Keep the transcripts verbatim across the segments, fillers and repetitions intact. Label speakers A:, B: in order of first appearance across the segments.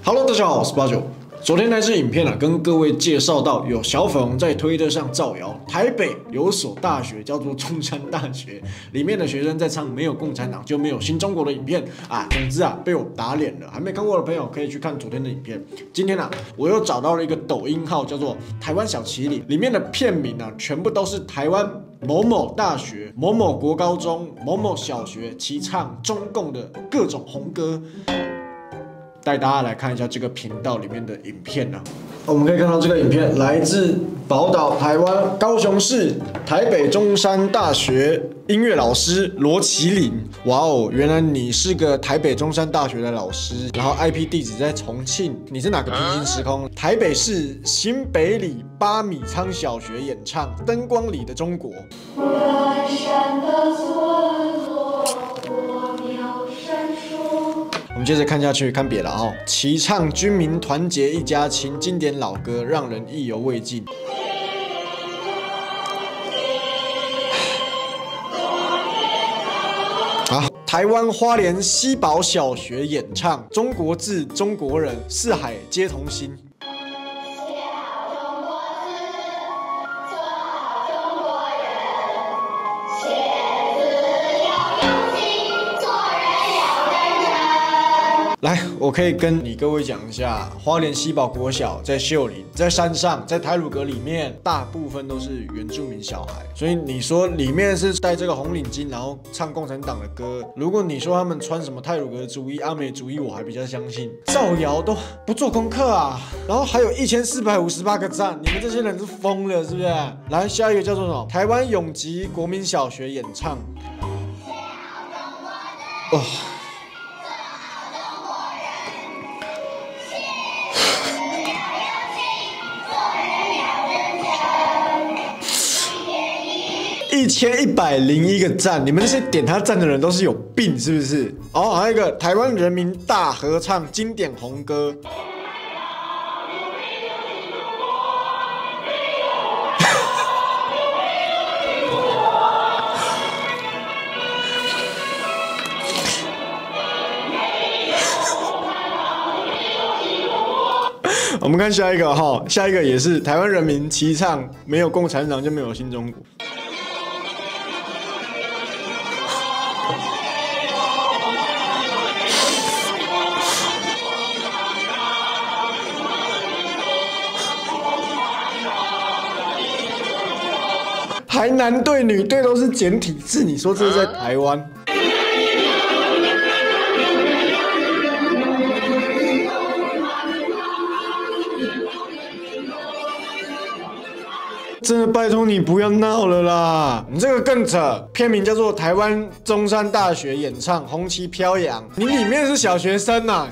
A: Hello， 大家好，我是八九。昨天那支影片啊，跟各位介绍到有小粉红在推特上造谣，台北有所大学叫做中山大学，里面的学生在唱没有共产党就没有新中国的影片啊。总之啊，被我打脸了。还没看过的朋友可以去看昨天的影片。今天啊，我又找到了一个抖音号叫做台湾小麒麟，里面的片名啊，全部都是台湾某某大学、某某国高中、某某小学齐唱中共的各种红歌。带大家来看一下这个频道里面的影片呢、啊。我们可以看到这个影片来自宝岛台湾高雄市台北中山大学音乐老师罗麒麟。哇哦，原来你是个台北中山大学的老师，然后 I P 地址在重庆，你是哪个平行时空？台北市新北里八米仓小学演唱《灯光里的中国》。远山的村落，火苗闪烁。我们接着看下去，看别的哦。齐唱军民团结一家亲，经典老歌让人意犹未尽。好，台湾花莲西堡小学演唱《中国字中国人，四海皆同心》。来，我可以跟你各位讲一下，花莲西堡国小在秀林，在山上，在台鲁阁里面，大部分都是原住民小孩，所以你说里面是戴这个红领巾，然后唱共产党的歌。如果你说他们穿什么太鲁阁主义、阿美主义，我还比较相信。造谣都不做功课啊，然后还有一千四百五十八个赞，你们这些人是疯了是不是？来，下一个叫做什么？台湾永吉国民小学演唱。哦。一千一百零一个赞，你们这些点他赞的人都是有病是不是？哦，还有一个台湾人民大合唱经典红歌。我们看下一个哈，下一个也是台湾人民齐唱，没有共产党就没有新中国。还男队女队都是简体字，你说这是在台湾？真的拜托你不要闹了啦！你这个更扯，片名叫做《台湾中山大学演唱红旗飘扬》，你里面是小学生呐、啊。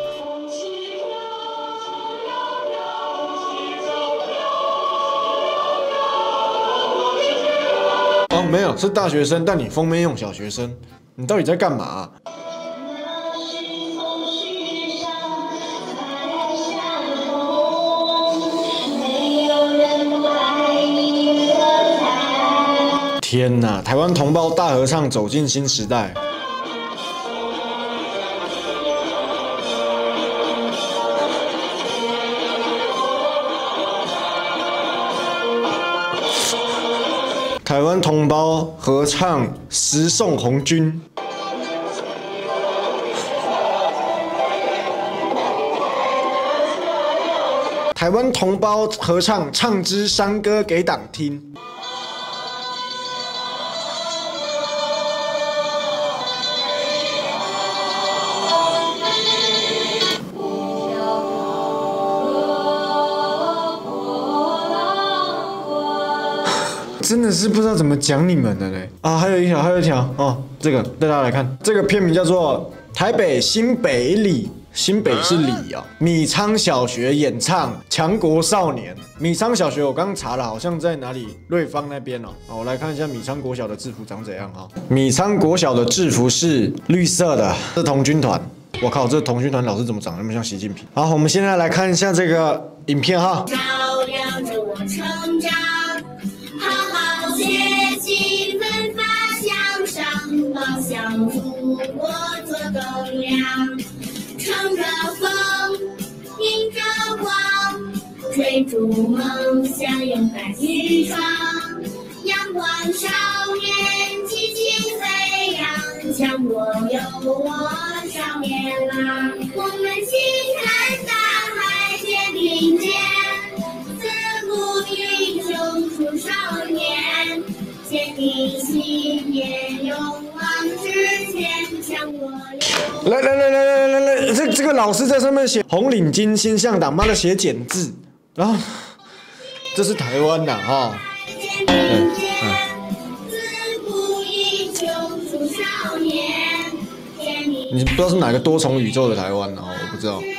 A: 哦，没有，是大学生，但你封面用小学生，你到底在干嘛、啊？天哪！台湾同胞大合唱走进新时代。台湾同胞合唱《十送红军》。台湾同胞合唱《唱支山歌给党听》。真的是不知道怎么讲你们的嘞啊！还有一条，还有一条哦，这个带大家来看，这个片名叫做《台北新北里》，新北是里啊、哦，米仓小学演唱《强国少年》。米仓小学我刚查了，好像在哪里？瑞芳那边哦。好，我来看一下米仓国小的制服长怎样哈。米仓国小的制服是绿色的，是童军团。我靠，这童军团老师怎么长那么像习近平？好，我们现在来看一下这个影片哈。照亮着我成长。向祖国做栋梁，乘着风。
B: 追逐梦想，勇敢去闯。阳光少年，激情飞扬，强国有我少年郎。我们心看大海结并肩，自古英雄出少年，坚定信念，勇往直前，强国有。
A: 来来来来来来来，这这个老师在上面写红领巾新向党，妈的写简字，然后这是台湾的哈。嗯你不知道是哪个多重宇宙的台湾哦，我不知道。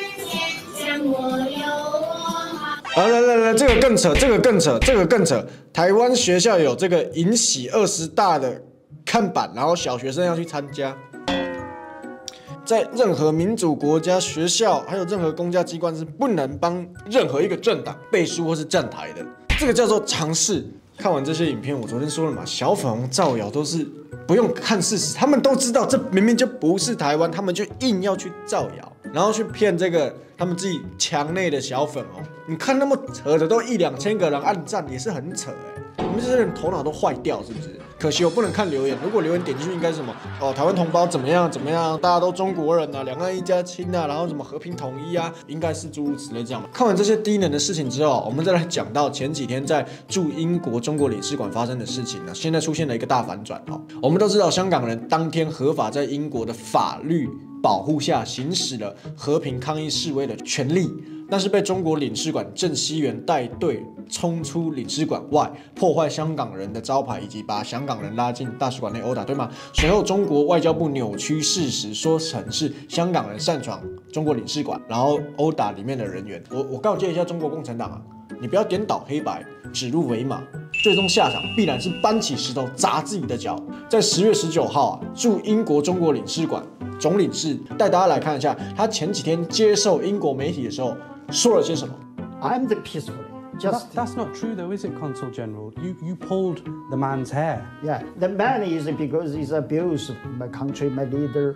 A: 好，来来来，这个更扯，这个更扯，这个更扯。台湾学校有这个迎喜二十大的看板，然后小学生要去参加。在任何民主国家，学校还有任何公家机关是不能帮任何一个政党背书或是站台的，这个叫做常识。看完这些影片，我昨天说了嘛，小粉红造谣都是不用看事实，他们都知道这明明就不是台湾，他们就硬要去造谣，然后去骗这个他们自己墙内的小粉红。你看那么扯的，都一两千个人按赞，也是很扯哎、欸。你们这些人头脑都坏掉是不是？可惜我不能看留言，如果留言点进去应该是什么哦，台湾同胞怎么样怎么样，大家都中国人啊，两岸一家亲啊，然后什么和平统一啊，应该是诸如此类这样。看完这些低能的事情之后，我们再来讲到前几天在驻英国中国领事馆发生的事情呢，现在出现了一个大反转哦。我们都知道，香港人当天合法在英国的法律保护下行使了和平抗议示威的权利。但是被中国领事馆郑熙元带队冲出领事馆外，破坏香港人的招牌，以及把香港人拉进大使馆内殴打，对吗？随后，中国外交部扭曲事实，说成是香港人擅闯中国领事馆，然后殴打里面的人员。我我告诫一下中国共产党啊，你不要颠倒黑白，指鹿为马，最终下场必然是搬起石头砸自己的脚。在十月十九号啊，驻英国中国领事馆总领事带大家来看一下，他前几天接受英国媒体的时候。说了些什么
C: I'm the peaceful. Just
D: that, that's not true, though, is it, Consul General? You you pulled the man's hair.
C: Yeah, the man is because he's abused my country, my leader.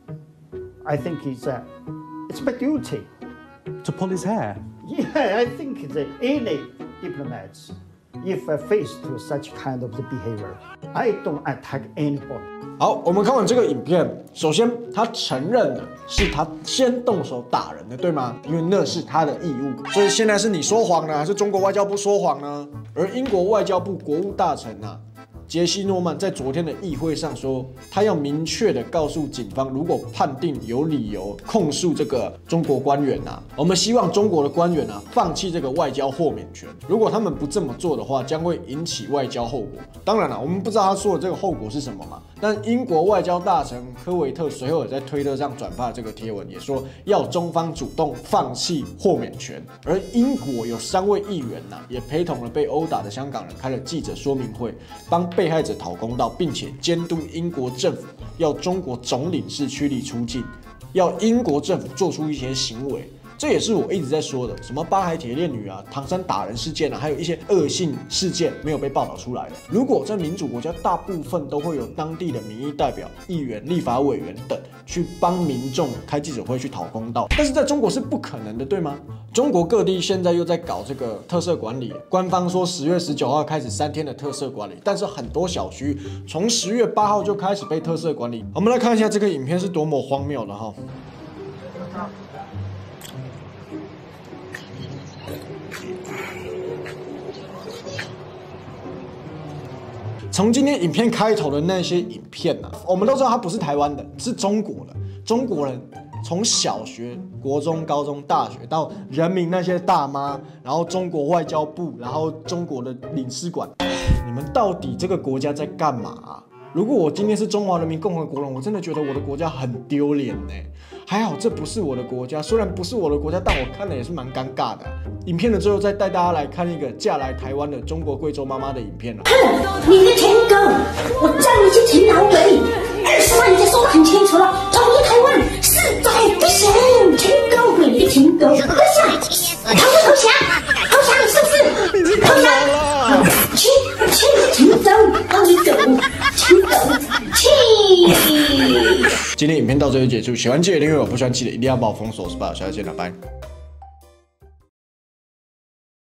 C: I think it's uh, it's my duty
D: to pull his hair.
C: Yeah, I think that any diplomats, if uh, faced to such kind of the behavior, I don't attack anybody.
A: 好，我们看完这个影片，首先他承认的是他先动手打人的，对吗？因为那是他的义务。所以现在是你说谎呢，还是中国外交部说谎呢？而英国外交部国务大臣啊，杰西·诺曼在昨天的议会上说，他要明确的告诉警方，如果判定有理由控诉这个中国官员啊，我们希望中国的官员啊放弃这个外交豁免权。如果他们不这么做的话，将会引起外交后果。当然了，我们不知道他说的这个后果是什么嘛。但英国外交大臣科维特随后也在推特上转发这个贴文，也说要中方主动放弃豁免权。而英国有三位议员呐、啊，也陪同了被殴打的香港人开了记者说明会，帮被害者讨公道，并且监督英国政府要中国总领事驱离出境，要英国政府做出一些行为。这也是我一直在说的，什么八海铁链女啊、唐山打人事件啊，还有一些恶性事件没有被报道出来的。如果在民主国家，大部分都会有当地的民意代表、议员、立法委员等去帮民众开记者会去讨公道，但是在中国是不可能的，对吗？中国各地现在又在搞这个特色管理，官方说十月十九号开始三天的特色管理，但是很多小区从十月八号就开始被特色管理。我们来看一下这个影片是多么荒谬的哈。从今天影片开头的那些影片啊，我们都知道它不是台湾的，是中国的。中国人从小学、国中、高中、大学到人民那些大妈，然后中国外交部，然后中国的领事馆，你们到底这个国家在干嘛啊？如果我今天是中华人民共和国人，我真的觉得我的国家很丢脸呢。还好这不是我的国家，虽然不是我的国家，但我看了也是蛮尴尬的。影片的最后再带大家来看一个嫁来台湾的中国贵州妈妈的影片了。
E: 你的舔狗，我叫你去听老北，二十万已经说得很清楚了，统一台湾势在必行，舔狗鬼的舔狗，快下，投不投降？投降是不是？
A: 你是干嘛了？
E: 去去舔狗，让你走，舔狗，去。
A: 今天影片到这里结束，喜欢记得订阅我，不喜欢记得一定要帮我封锁，我是巴友，下次见了，拜。